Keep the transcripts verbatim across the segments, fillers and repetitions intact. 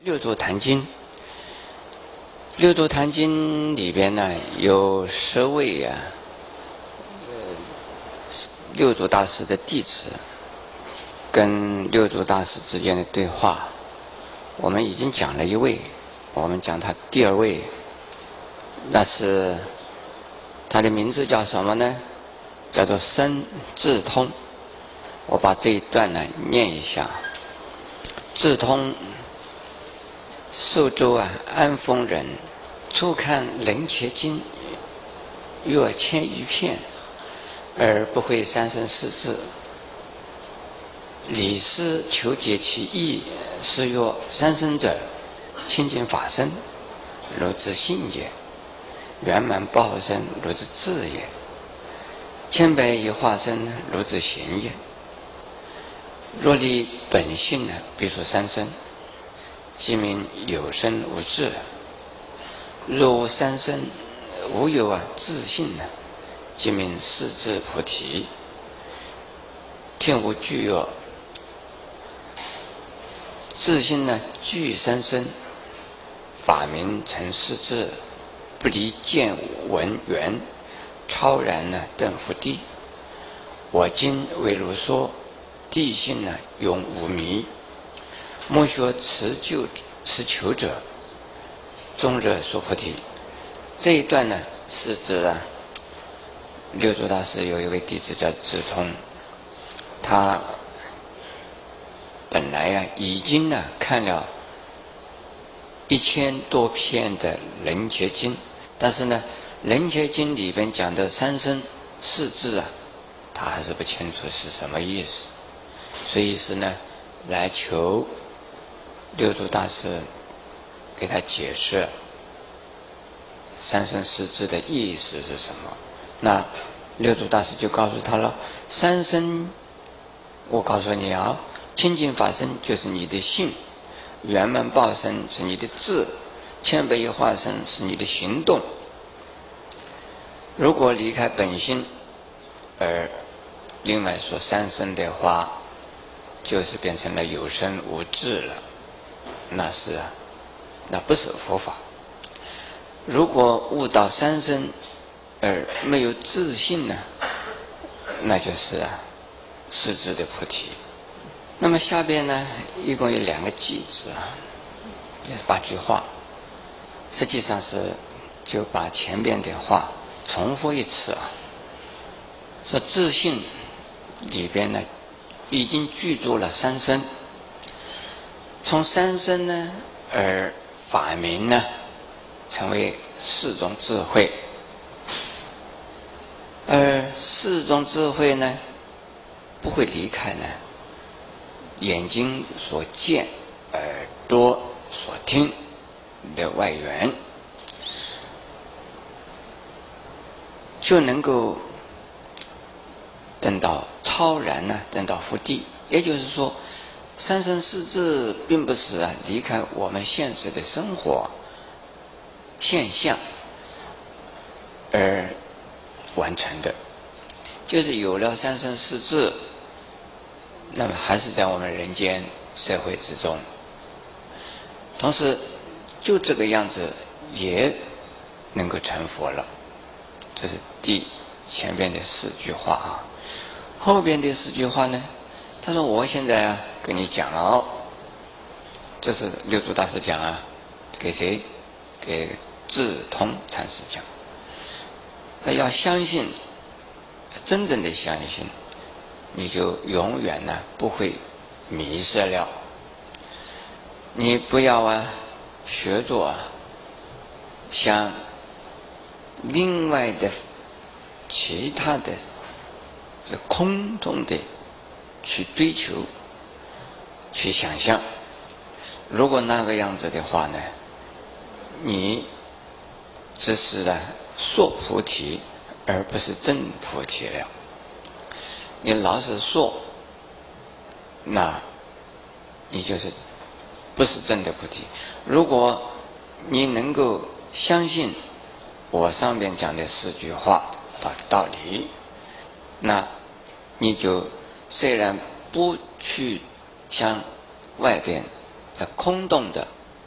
六祖坛经，六祖坛经里边呢有十位啊，六祖大师的弟子跟六祖大师之间的对话。我们已经讲了一位，我们讲他第二位，那是他的名字叫什么呢？叫做申智通。我把这一段呢念一下。智通，寿州啊安丰人，初看《楞伽经》，阅千余片，而不会三生四字。理师求解其意，是曰：三生者，清净法身，如之性也；圆满报身，如之智也；千百亿化身，如之行也。若离本性呢，必说三生，即名有生无智；若无三生，无有啊自性呢，即名四智菩提。听无具有自性呢，具三生，法名成四智，不离见闻缘，超然呢顿伏地。我今为如说，地性呢永无迷，莫学持救持求者，终日说菩提。这一段呢是指啊，六祖大师有一位弟子叫智通，他本来呀、啊、已经呢看了一千多篇的《楞伽经》，但是呢，《楞伽经》里边讲的三生四智啊，他还是不清楚是什么意思，所以是呢来求六祖大师给他解释三生四智的意思是什么。那六祖大师就告诉他了：三生，我告诉你啊，清净法身就是你的性，圆满报身是你的智，千百亿化身是你的行动。如果离开本心而另外说三生的话，就是变成了有生无智了，那是啊，那不是佛法。如果悟到三生而没有自信呢，那就是啊四智的菩提。那么下边呢，一共有两个句子啊，八句话，实际上是就把前边的话重复一次啊。说自信里边呢，已经具足了三生，从三生呢而法名呢，成为四种智慧，而四种智慧呢，不会离开呢眼睛所见、耳朵所听的外缘，就能够等到超然呢，等到伏地。也就是说，三生四智并不是啊离开我们现实的生活现象而完成的，就是有了三生四智，那么还是在我们人间社会之中，同时就这个样子也能够成佛了。这是第前边的四句话啊。后边的四句话呢，他说我现在啊跟你讲了哦，这是六祖大师讲啊，给谁？给智通禅师讲。他要相信，真正的相信，你就永远呢不会迷失了。你不要啊学做啊像另外的其他的这空中的去追求去想象。如果那个样子的话呢，你只是啊说菩提而不是真菩提了。你老是说，那你就是不是真的菩提。如果你能够相信我上面讲的四句话的道理，那你就虽然不去向外边的空洞的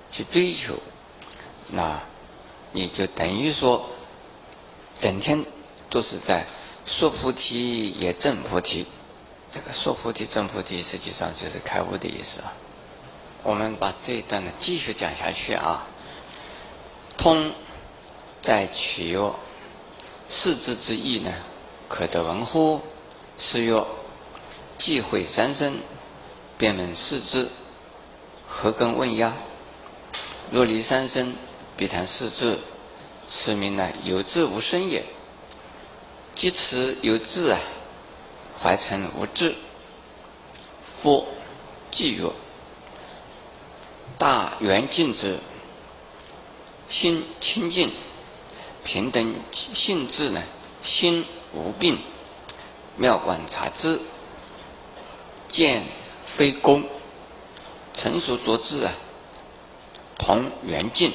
去追求，那你就等于说整天都是在说菩提也证菩提。这个说菩提证菩提实际上就是开悟的意思啊。我们把这一段呢继续讲下去啊。通在取曰：世智之意呢，可得闻乎？是曰：既会三生，便闻世智，何更问呀？若离三生，必谈世智，此名呢有智无生也。即此有智啊，怀成无智。夫即曰：大圆镜之心清净，平等性质呢，心无病，妙观察之，见非功，成熟着智啊，同圆镜。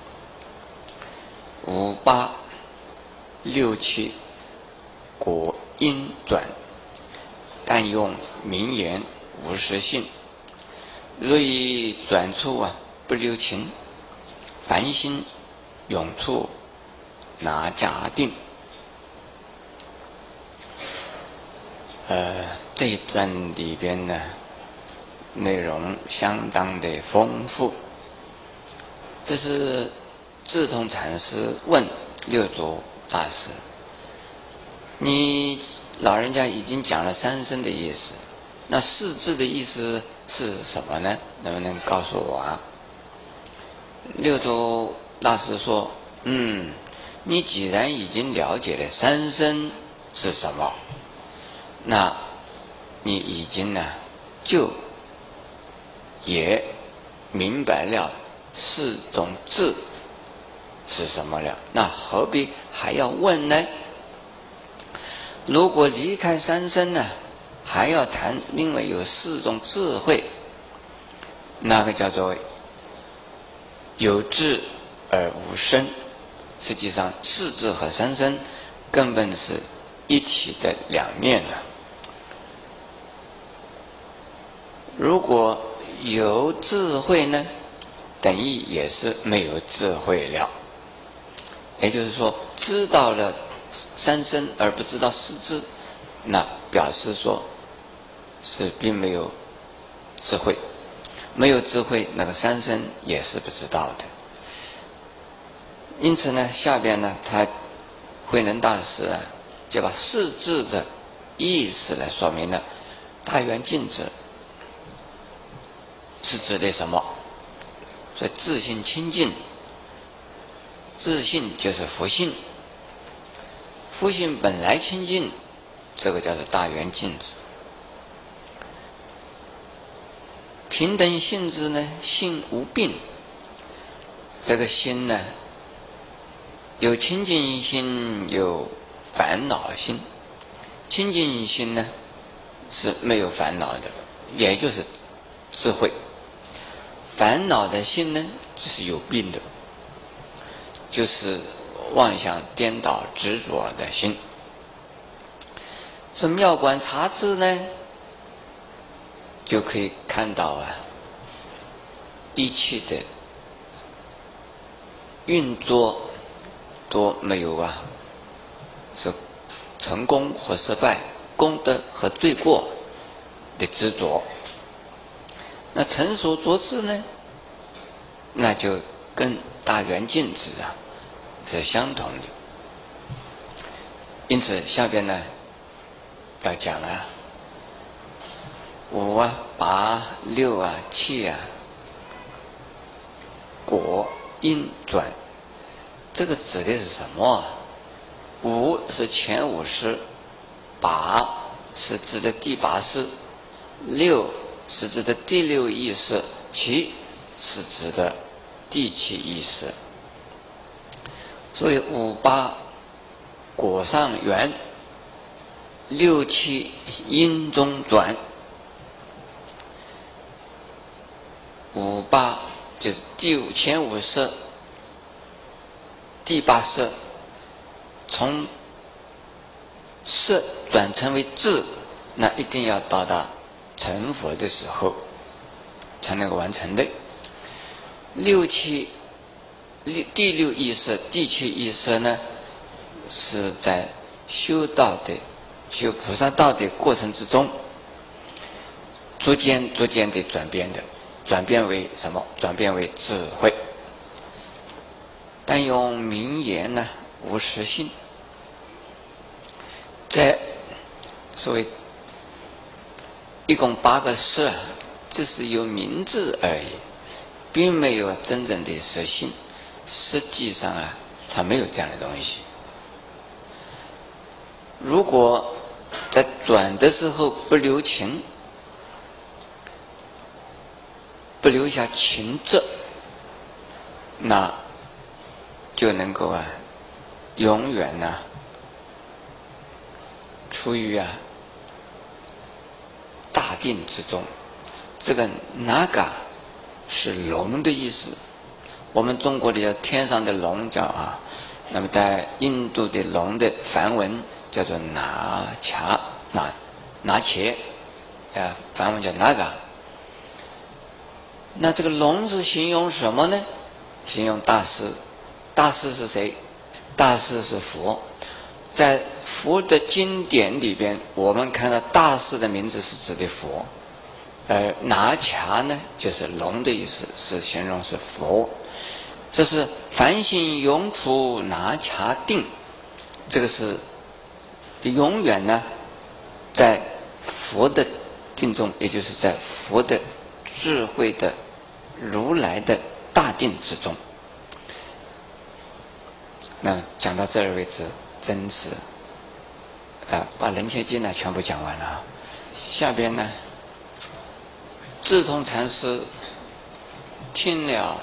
五八六七果因转，但用名言无实性。若以转处啊不留情，凡心永处拿假定。呃，这一段里边呢，内容相当的丰富。这是智通禅师问六祖大师：你老人家已经讲了三生的意思，那世智的意思是什么呢？能不能告诉我啊？六祖大师说：嗯，你既然已经了解了三生是什么，那你已经呢就也明白了四种智是什么了，那何必还要问呢？如果离开三生呢，还要谈另外有四种智慧，那个叫做有智而无生。实际上四智和三生根本是一体的两面的。如果有智慧呢，等于也是没有智慧了。也就是说，知道了三生而不知道四智，那表示说是并没有智慧。没有智慧，那个三生也是不知道的。因此呢，下边呢，他慧能大师啊，就把四智的意思来说明了。大圆镜智是指的什么？所以自性清净，自性就是福性，福性本来清净，这个叫做大圆镜智。平等性质呢，性无病。这个心呢，有清净心，有烦恼心。清净心呢是没有烦恼的，也就是智慧。烦恼的心呢，就是有病的，就是妄想颠倒执着的心。说妙观察知呢，就可以看到啊，一切的运作都没有啊，是成功和失败、功德和罪过的执着。那成熟着智呢，那就跟大圆镜智啊是相同的。因此下边呢要讲啊，五啊、八、六啊、七啊，果因转，这个指的是什么啊？五是前五识，八是指的第八识，六是指的第六意识，七是指的第七意识。所以五八果上圆，六七因中转。五八就是第五前五识，第八识，从识转成为智，那一定要到达成佛的时候才能够完成的。 六七六第六意识、第七意识呢，是在修道的、修菩萨道的过程之中，逐渐逐渐的转变的，转变为什么？转变为智慧。但用名言呢，无实性。在所谓一共八个识，只是有名字而已，并没有真正的实性。实际上啊，它没有这样的东西。如果在转的时候不留情，不留下情志，那就能够啊，永远呢、啊，处于啊大定之中。这个那嘎是龙的意思，我们中国的叫天上的龙叫啊，那么在印度的龙的梵文叫做拿恰拿拿切，啊，梵文叫那嘎。那这个龙是形容什么呢？形容大师。大师是谁？大师是佛。在佛的经典里边，我们看到大师的名字是指的佛，而拿恰呢，就是龙的意思，是形容是佛。这是凡心永处拿恰定，这个是永远呢，在佛的定中，也就是在佛的智慧的如来的大定之中。那讲到这儿为止，真是啊，把人切经呢全部讲完了。下边呢，智通禅师听了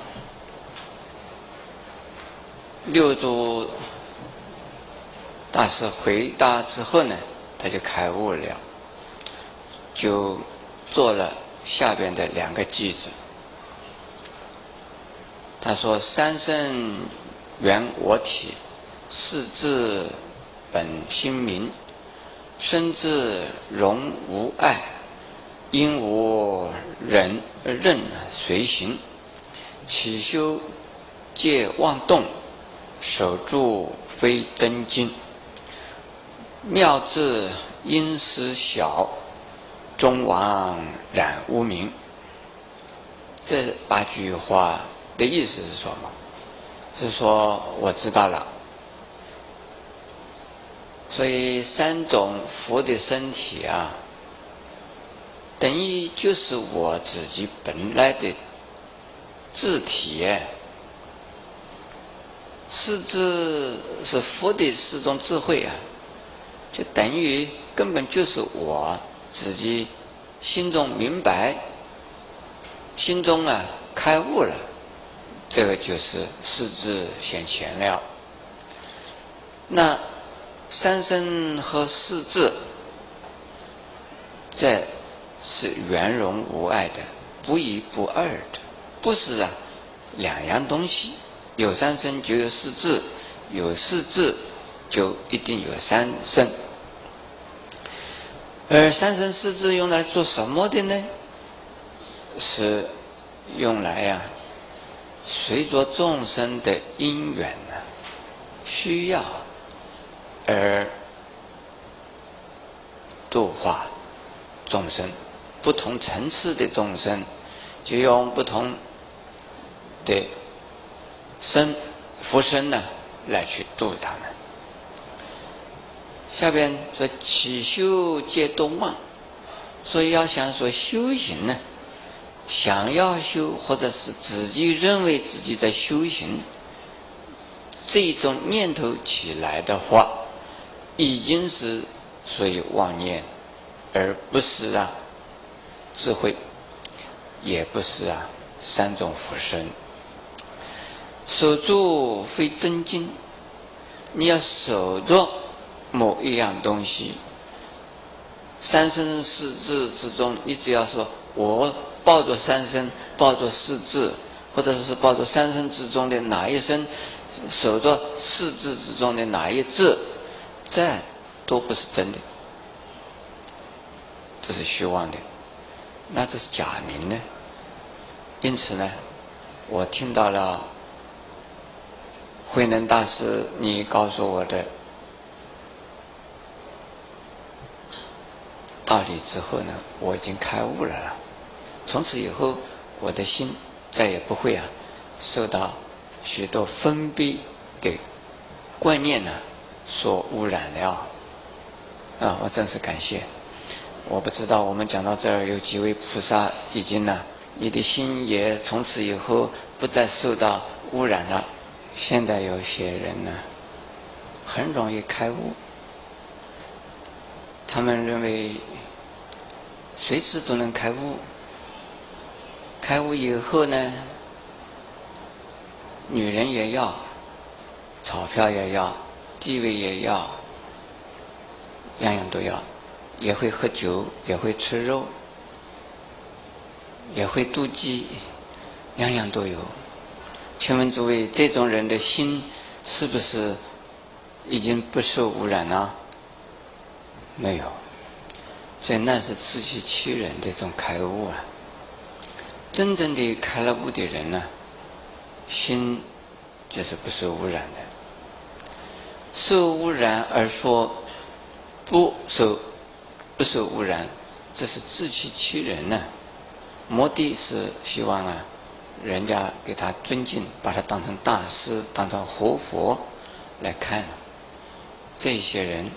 六祖大师回答之后呢，他就开悟了，就做了下边的两个句子。他说：“三圣缘我体，四智本心明，身智容无碍，因无人任随行，起修戒妄动，守住非真经，妙智因思小，终亡染污名。”这八句话的意思是什么？是说我知道了，所以三种佛的身体啊，等于就是我自己本来的自体。四智是佛的四种智慧啊，就等于根本就是我自己心中明白，心中啊开悟了，这个就是四智显前了。那三身和四智，这是圆融无碍的，不一不二的，不是啊两样东西。有三身就有四智，有四智就一定有三身。而三身四智用来做什么的呢？是用来呀、啊，随着众生的因缘呢、啊、需要而度化众生，不同层次的众生，就用不同的身福身呢来去度他们。下边说起修皆动妄，所以要想说修行呢，想要修或者是自己认为自己在修行，这种念头起来的话，已经是属于妄念，而不是啊智慧，也不是啊三种福身。守住非真经，你要守着某一样东西，三身四智之中，你只要说我抱着三身，抱着四智，或者是抱着三身之中的哪一身，守着四智之中的哪一智，这都不是真的，这是虚妄的，那这是假名呢。因此呢， 我听到了慧能大师你告诉我的道理之后呢，我已经开悟了了。从此以后，我的心再也不会啊受到许多分别的观念呢所污染了。啊，我真是感谢。我不知道我们讲到这儿，有几位菩萨已经呢，你的心也从此以后不再受到污染了。现在有些人呢，很容易开悟，他们认为随时都能开悟。开悟以后呢，女人也要，钞票也要，地位也要，样样都要，也会喝酒，也会吃肉，也会妒忌，样样都有。请问诸位，这种人的心是不是已经不受污染了？没有，所以那是自欺欺人的一种开悟啊。真正的开了悟的人呢，心就是不受污染的。受污染而说不受不受污染，这是自欺欺人呢、啊。目的是希望啊，人家给他尊敬，把他当成大师，当成活佛来看。这些人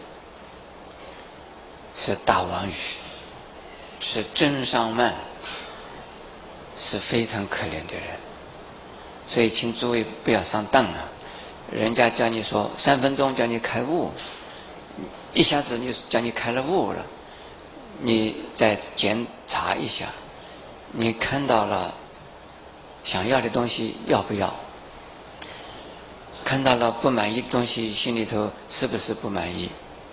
是大妄语，是真上慢，是非常可怜的人。所以请诸位不要上当啊！人家叫你说三分钟叫你开悟，一下子就叫你开了悟了，你再检查一下，你看到了想要的东西要不要？看到了不满意的东西，心里头是不是不满意？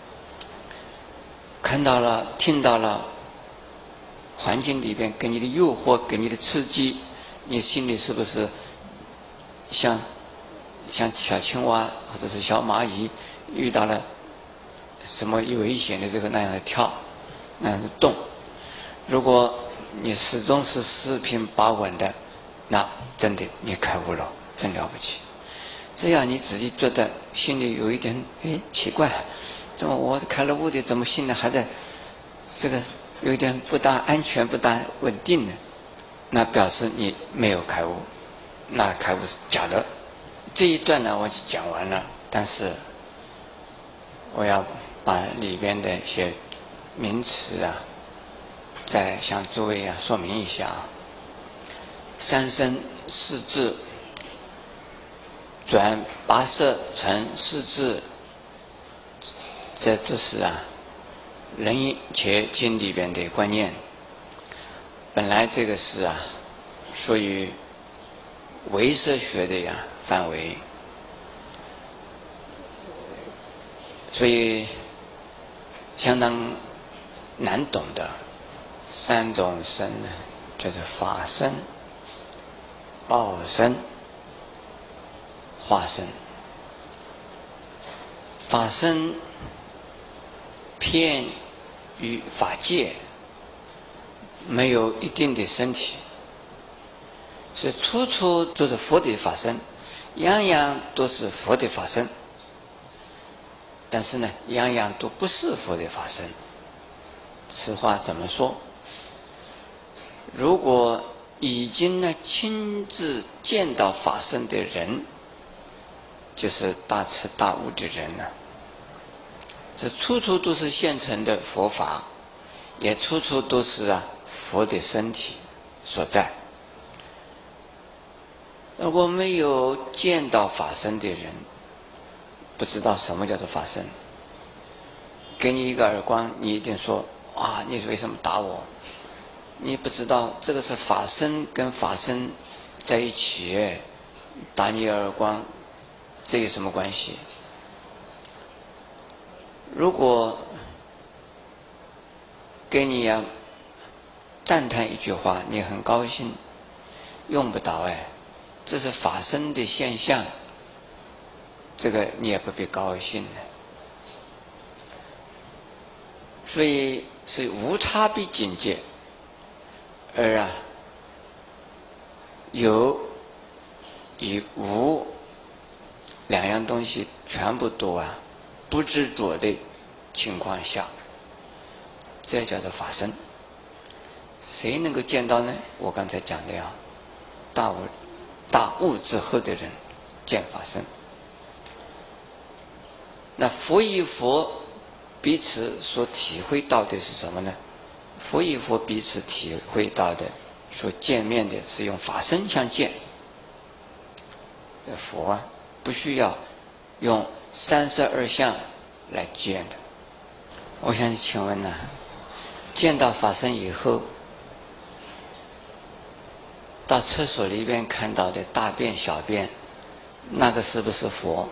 看到了听到了环境里边给你的诱惑，给你的刺激，你心里是不是像像小青蛙或者是小蚂蚁遇到了什么危险的这个那样的跳，那样的动？如果你始终是四平八稳的，那真的你开悟了，真了不起。这样你自己觉得心里有一点哎奇怪，怎么我开了悟的，怎么心里还在这个有点不大安全、不大稳定呢？那表示你没有开悟，那开悟是假的。这一段呢，我就讲完了，但是我要把里边的一些名词啊，再向诸位啊说明一下啊。三身四智转八色成四智，这都是啊《人且经》里边的观念。本来这个是啊属于唯识学的呀范围，所以相当难懂的。三种身呢，就是法身、报身、化身。法身偏于法界，没有一定的身体，所以处处都是佛的法身，样样都是佛的法身。但是呢，样样都不是佛的法身。此话怎么说？如果已经呢亲自见到法身的人，就是大彻大悟的人呢，这处处都是现成的佛法，也处处都是啊佛的身体所在。如果没有见到法身的人，不知道什么叫做法身，给你一个耳光，你一定说啊，你为什么打我？你不知道这个是法身跟法身在一起，打你耳光，这有什么关系？如果给你呀赞叹一句话，你很高兴，用不着哎，这是法身的现象，这个你也不必高兴的。所以是无差别境界，而啊有以无两样东西全部都啊不执着的情况下，这叫做法身。谁能够见到呢？我刚才讲的呀，大悟大悟之后的人见法身。那佛与佛彼此所体会到的是什么呢？佛与佛彼此体会到的所见面的是用法身相见。这佛啊不需要用三十二相来见的。我想请问呢、啊，见到法身以后，到厕所里边看到的大便小便，那个是不是佛？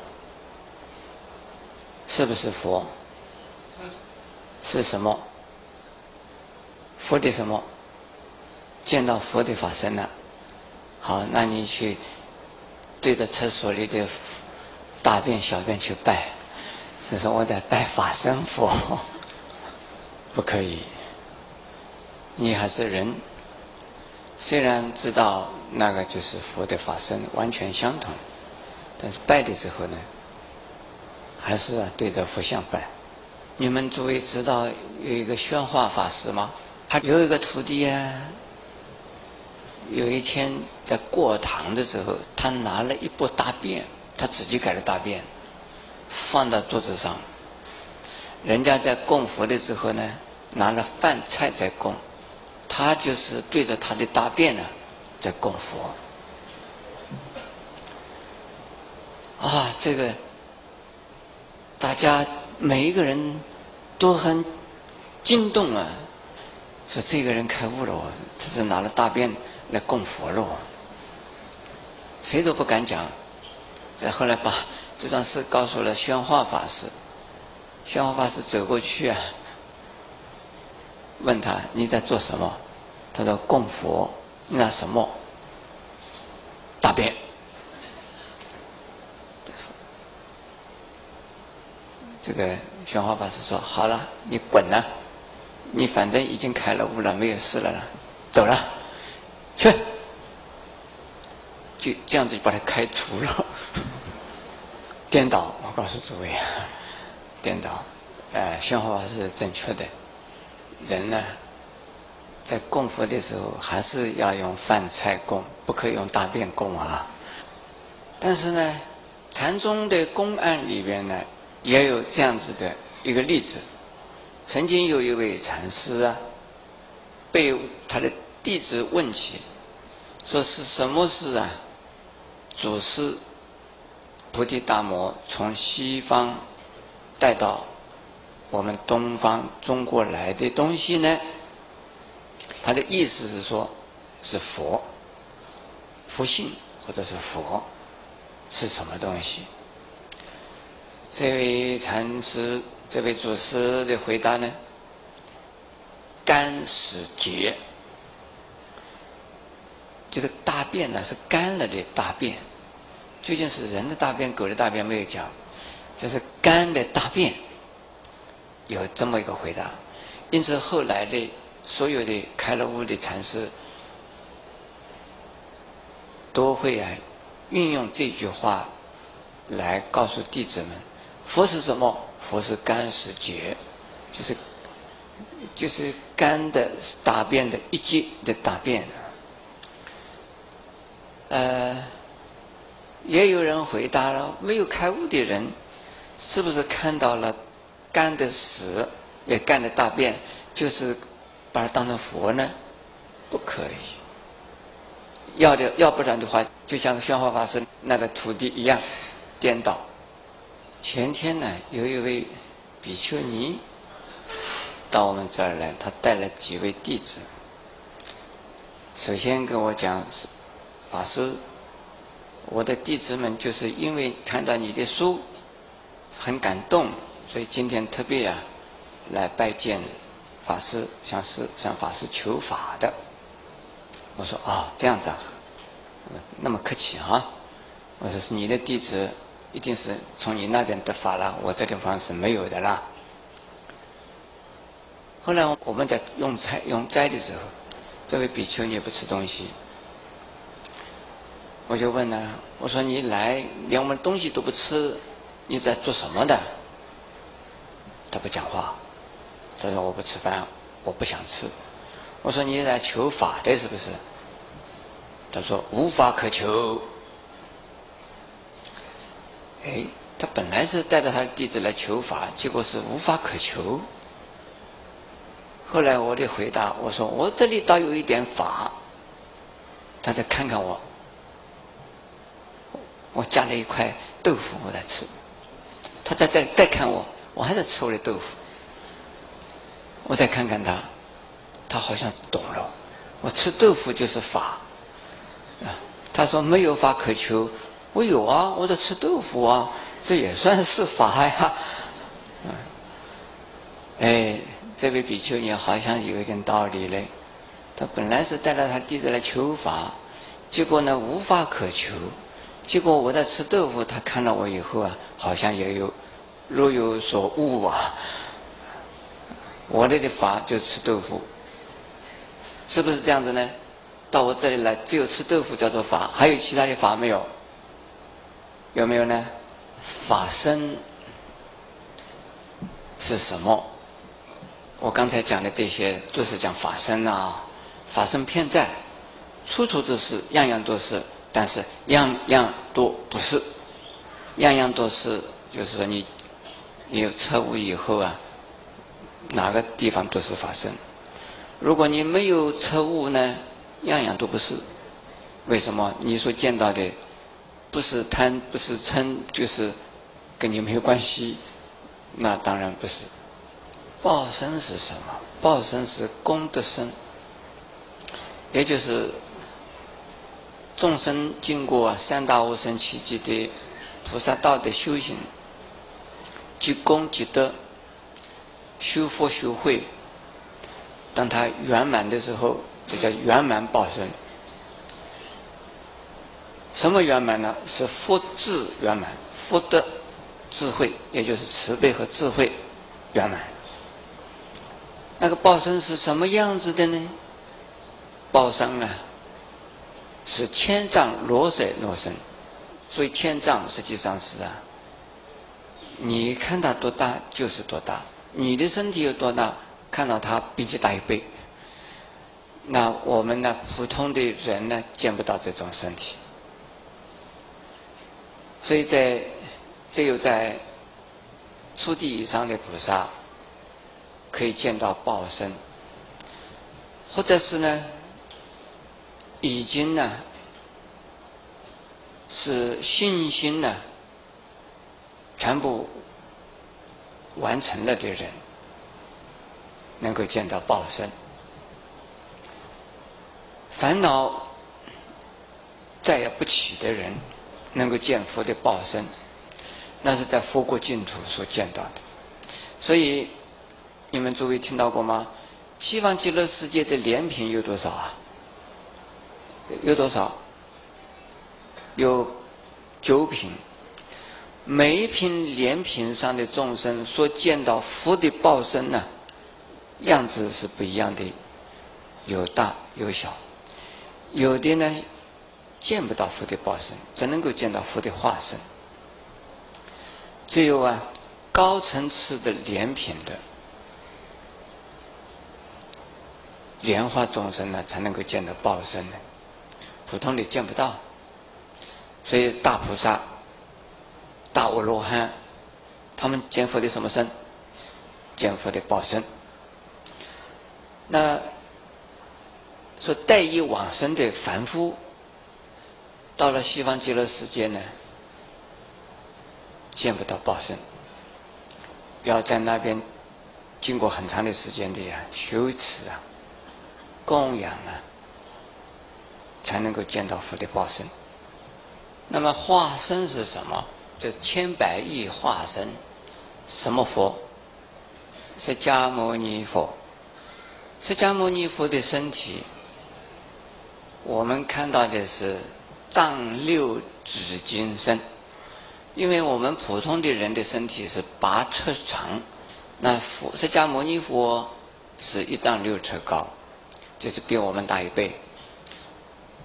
是不是佛？是什么？佛的什么？见到佛的法身了。好，那你去对着厕所里的大便小便去拜，是说我在拜法身佛，不可以。你还是人，虽然知道那个就是佛的法身，完全相同，但是拜的时候呢，还是啊对着佛像拜。你们诸位知道有一个宣化法师吗？他有一个徒弟啊，有一天在过堂的时候，他拿了一钵大便，他自己改的大便，放到桌子上。人家在供佛的时候呢，拿了饭菜在供，他就是对着他的大便呢，在供佛。啊，这个大家每一个人都很惊动啊，说这个人开悟了，他是拿了大便来供佛了，谁都不敢讲。再后来把这桩事告诉了宣化法师，宣化法师走过去啊，问他你在做什么？他说供佛。那什么？大便。这个宣化法师说好了，你滚了，你反正已经开了悟了，没有事了，走了，去，就这样子就把他开除了。颠倒，我告诉诸位，颠倒。呃，宣化法是正确的。人呢，在供佛的时候，还是要用饭菜供，不可以用大便供啊。但是呢，禅宗的公案里边呢，也有这样子的一个例子。曾经有一位禅师啊，被他的弟子问起，说是什么事啊？祖师菩提达摩从西方带到我们东方中国来的东西呢？他的意思是说，是佛，佛性或者是佛是什么东西？这位禅师，这位祖师的回答呢？干屎结。这个大便呢是干了的大便，究竟是人的大便、狗的大便没有讲，就是干的大便，有这么一个回答。因此后来的所有的开了悟的禅师都会啊运用这句话来告诉弟子们，佛是什么？佛是干屎结，就是就是干的大便的一节的大便。呃，也有人回答了，没有开悟的人，是不是看到了干的屎也干的大便，就是把它当成佛呢？不可以。要的，要不然的话，就像宣化法师那个徒弟一样，颠倒。前天呢，有一位比丘尼到我们这儿来，他带了几位弟子。首先跟我讲，法师，我的弟子们就是因为看到你的书很感动，所以今天特别啊来拜见法师，向师向法师求法的。我说哦，这样子啊，那么客气啊。我说是你的弟子一定是从你那边得法了，我这地方是没有的啦。后来我们在用菜用斋的时候，这位比丘尼不吃东西， 我就问呢，我说你来连我们东西都不吃，你在做什么的？他不讲话，他说我不吃饭，我不想吃。我说你来求法的是不是？他说无法可求。哎，他本来是带着他的弟子来求法，结果是无法可求。后来我的回答，我说我这里倒有一点法。他再看看我，我夹了一块豆腐我在吃，他再再再看我，我还在吃我的豆腐。我再看看他，他好像懂了，我吃豆腐就是法。他说没有法可求，我有啊，我在吃豆腐啊，这也算是法呀。哎，这位比丘尼好像有一点道理嘞。他本来是带着他弟子来求法，结果呢无法可求。结果我在吃豆腐，他看到我以后啊，好像也有若有所悟啊。我这的法就吃豆腐，是不是这样子呢？到我这里来，只有吃豆腐叫做法，还有其他的法没有？有没有呢？法身是什么？我刚才讲的这些都是讲法身啊，法身遍在，处处都是，样样都是，但是样样都不是，样样都是，就是说你你有彻悟以后啊，哪个地方都是法身。如果你没有彻悟呢，样样都不是。为什么？你所见到的不是贪，不是嗔，就是跟你没有关系，那当然不是。报身是什么？报身是功德身，也就是众生经过三大无生奇迹的菩萨道的修行，积功积德，修福修慧，当他圆满的时候，这叫圆满报身。什么圆满呢？是福智圆满，福德智慧，也就是慈悲和智慧圆满。那个报身是什么样子的呢？报身啊，是千丈罗塞罗身。所以千丈实际上是啊，你看它多大就是多大，你的身体有多大，看到它比你大一倍。那我们呢，普通的人呢，见不到这种身体。所以在只有在初地以上的菩萨可以见到报身，或者是呢已经呢是信心呢全部完成了的人，能够见到报身。烦恼再也不起的人，能够见佛的报身，那是在佛国净土所见到的。所以你们诸位听到过吗？西方极乐世界的莲品有多少啊？有多少？有九品。每一品莲品上的众生所见到佛的报身呢，样子是不一样的，有大有小。有的呢见不到佛的报身，只能够见到佛的化身。只有啊高层次的莲品的莲花众生呢，才能够见到报身呢，普通的见不到。所以大菩萨、大阿罗汉，他们见佛的什么身？见佛的报身。那说待以往生的凡夫，到了西方极乐世界呢，见不到报身，要在那边经过很长的时间的呀修持啊、供养啊，才能够见到佛的报身。那么化身是什么？这千百亿化身，什么佛？释迦牟尼佛。释迦牟尼佛的身体，我们看到的是丈六指金身，因为我们普通的人的身体是八尺长，那佛释迦牟尼佛是一丈六尺高，就是比我们大一倍。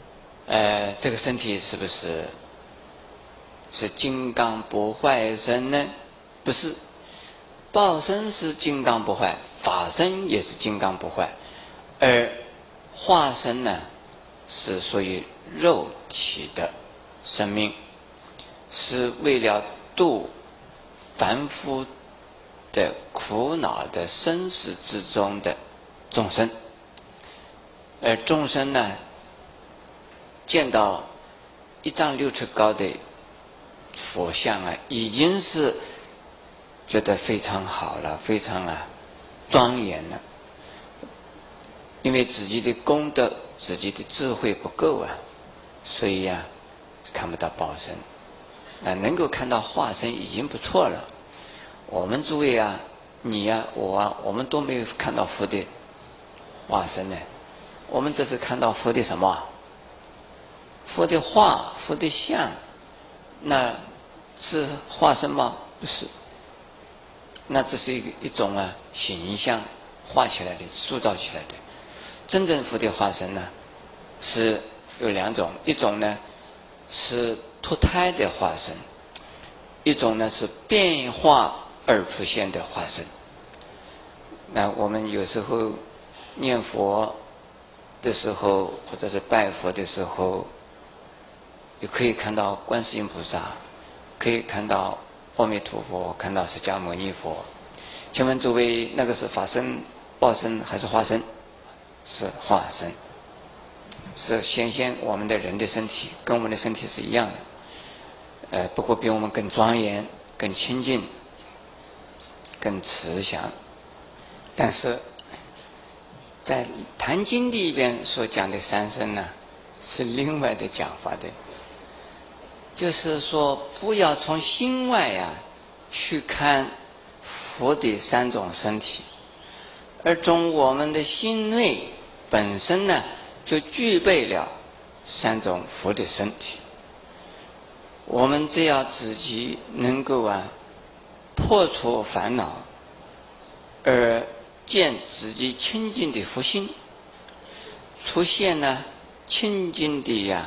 呃，这个身体是不是是金刚不坏身呢？不是，报身是金刚不坏，法身也是金刚不坏，而化身呢是属于肉体的生命，是为了度凡夫的苦恼的生死之中的众生，而众生呢见到一丈六尺高的佛像啊，已经是觉得非常好了，非常啊庄严了。因为自己的功德、自己的智慧不够啊，所以啊看不到报身。啊，能够看到化身已经不错了。我们诸位啊，你呀、啊、我啊，我们都没有看到佛的化身呢。我们这是看到佛的什么？佛的画、佛的像，那是化身吗？不是。那这是一个一种啊形象画起来的、塑造起来的。真正佛的化身呢，是有两种，一种呢是脱胎的化身，一种呢是变化而出现的化身。那我们有时候念佛的时候，或者是拜佛的时候，也可以看到观世音菩萨，可以看到阿弥陀佛，看到释迦牟尼佛。请问诸位，那个是法身、报身还是化身？是化身，是显现我们的人的身体，跟我们的身体是一样的，呃，不过比我们更庄严、更清净、更慈祥。但是在《坛经》里边所讲的三身呢，是另外的讲法的，就是说不要从心外呀、啊、去看佛的三种身体，而从我们的心内本身呢，就具备了三种佛的身体。我们只要自己能够啊破除烦恼，而见自己清净的佛心，出现呢清净的呀、啊、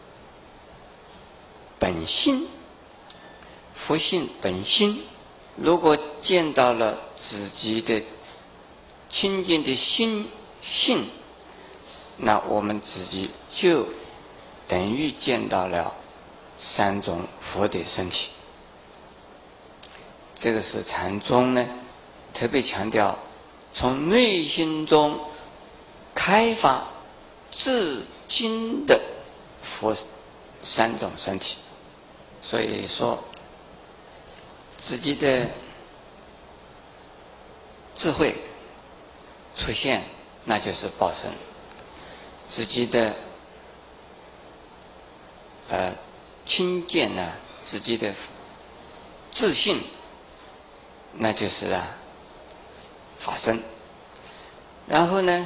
本性，佛性本心。如果见到了自己的清净的心性，那我们自己就等于见到了三种佛的身体。这个是禅宗呢特别强调，从内心中开发至精的佛三种身体。所以说自己的智慧出现，那就是报身；自己的呃亲见呢，自己的自信，那就是啊法身。然后呢，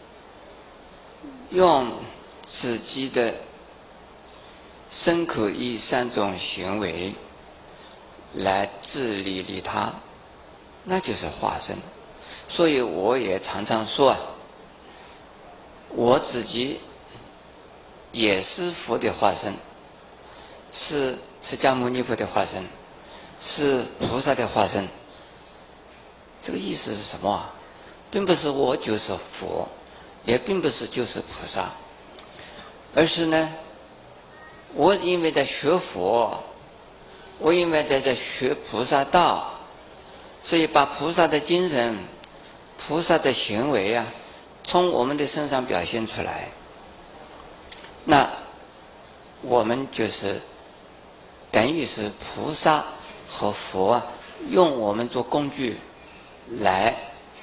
用自己的身口意三种行为来自利利他，那就是化身。所以我也常常说啊，我自己也是佛的化身，是释迦牟尼佛的化身，是菩萨的化身。这个意思是什么啊？并不是我就是佛，也并不是就是菩萨，而是呢，我因为在学佛，我因为在在学菩萨道，所以把菩萨的精神、菩萨的行为啊，从我们的身上表现出来。那我们就是等于是菩萨和佛啊，用我们做工具来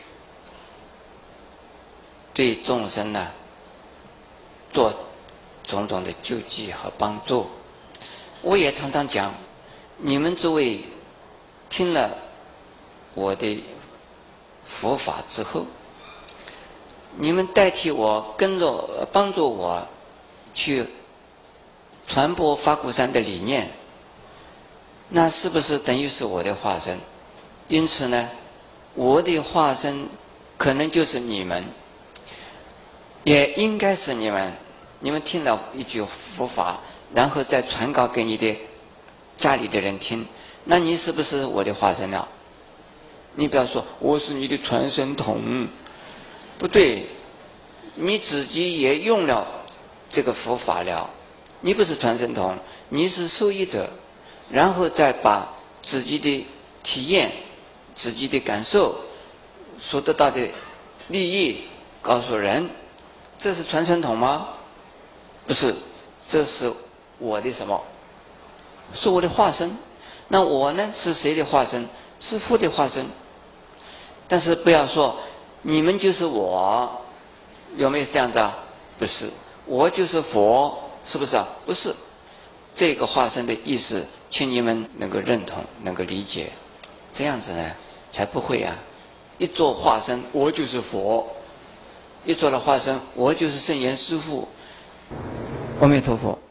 对众生呢做种种的救济和帮助。我也常常讲，你们诸位听了我的佛法之后，你们代替我跟着帮助我去传播法鼓山的理念，那是不是等于是我的化身？因此呢，我的化身可能就是你们，也应该是你们。 你们听了一句佛法，然后再传告给你的家里的人听，那你是不是我的化身了？你不要说我是你的传声筒，不对，你自己也用了这个佛法了，你不是传声筒，你是受益者，然后再把自己的体验、自己的感受所得到的利益告诉人，这是传声筒吗？不是，这是我的什么？是我的化身。那我呢？是谁的化身？是父的化身。但是不要说你们就是我，有没有这样子啊？不是，我就是佛，是不是啊？不是，这个化身的意思，请你们能够认同，能够理解，这样子呢，才不会啊。一做化身，我就是佛；一做了化身，我就是圣严师父。阿弥陀佛。